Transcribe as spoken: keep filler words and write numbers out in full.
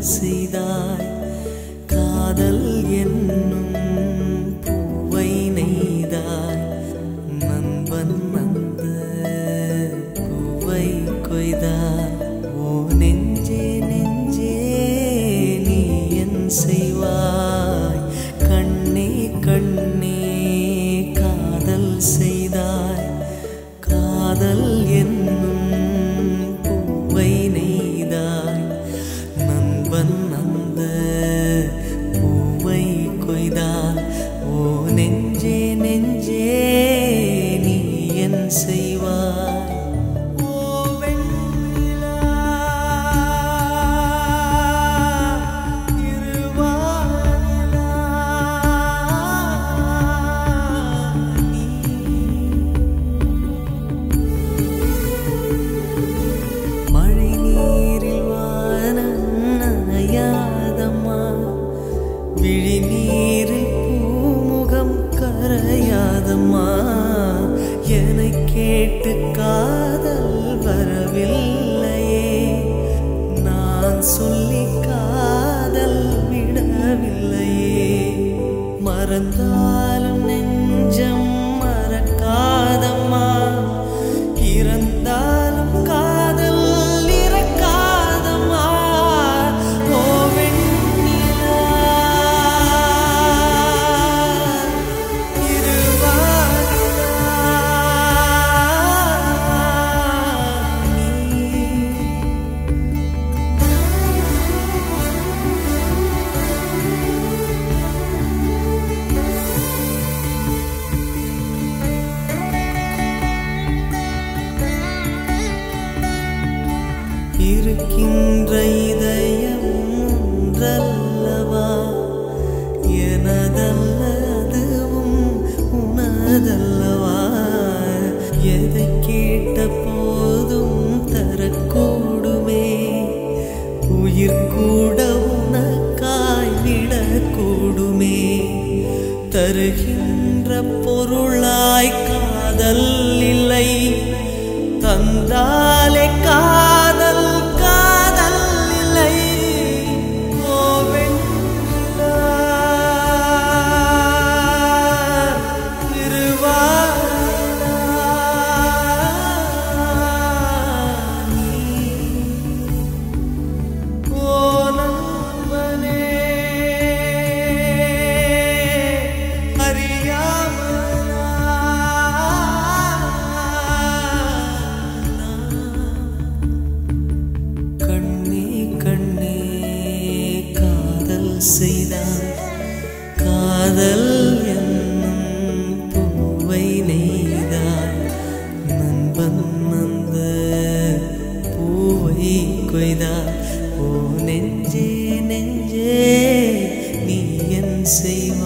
செய்தாய் காதல் என்னும் பூவை நெய்தாய் நண்பன் அந்த பூவை கொய்தாய் ஓ நெஞ்சே நெஞ்சே நீ என் செய்வாய் கண்ணே கண்ணே காதல் செய்தாய் காதல் என்னும் பூவை நெய்தாய் நண்பன் அந்த பூவை கொய்தாய் ஓ நெஞ்சே நெஞ்சே நீ என் செய்வாய் விழிநீரில் பூமுகம் கரையாதம்மா என்னை கேட்டு காதல் வரவில்லையே நான் சொல்லி காதல் விடவில்லையே மறந்தாலும் நெஞ்சம் மறக்காதம்மா இறந்தாலும் காதல் இறக்காதம்மா இருக்கின்ற இதயம் ஒன்றல்லவா எனதல்ல அதுவும் உனதல்லவா எதை கேட்ட போதும் தரக்கூடுமே உயிர் கூட உனக்காய் விடக்கூடுமே தருகின்ற பொருளாய் காதல் இல்லை தந்தாலே காதல் காதல் இல்லை கோவெண்ணிலா திருவாரூரா கோலம்பனே செய்தாய் காதல் என்னும் பூவை நெய்தாய் நண்பன் அந்த பூவை கொய்தாய் ஓ நெஞ்சே நெஞ்சே நீ என் செய்